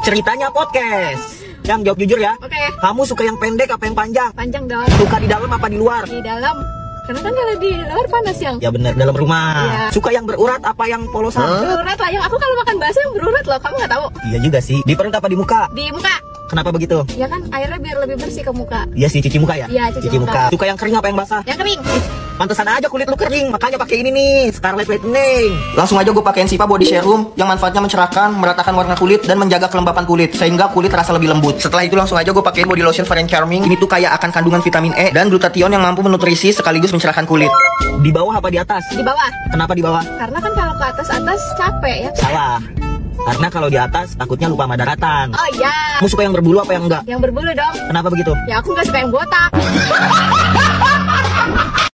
Ceritanya podcast. Yang jawab jujur ya. Oke. Kamu suka yang pendek apa yang panjang? Panjang dong. Suka di dalam apa di luar? Di dalam. Karena kan kalau di luar panas yang. Ya bener, dalam rumah. Iya. Suka yang berurat apa yang polosan? Berurat lah. Yang aku kalau makan bakso yang berurat loh. Kamu nggak tahu? Iya juga sih. Di perut apa di muka? Di muka. Kenapa begitu? Ya kan airnya biar lebih bersih ke muka. Iya sih, cuci muka ya? Iya, cuci muka. Suka yang kering apa yang basah? Yang kering. Pantesan aja kulit lu kering, makanya pakai ini nih, Scarlet Whitening. Langsung aja gue pakein Sipa Body Serum yang manfaatnya mencerahkan, meratakan warna kulit dan menjaga kelembapan kulit sehingga kulit terasa lebih lembut. Setelah itu langsung aja gue pakein Body Lotion Fair and Charming. Ini tuh kaya akan kandungan vitamin E dan glutathione yang mampu menutrisi sekaligus mencerahkan kulit. Di bawah apa di atas? Di bawah. Kenapa di bawah? Karena kan kalau ke atas capek ya. Salah. Karena kalau di atas takutnya lupa sama daratan. Oh iya. Kamu suka yang berbulu apa yang enggak? Yang berbulu dong. Kenapa begitu? Ya aku nggak suka yang botak.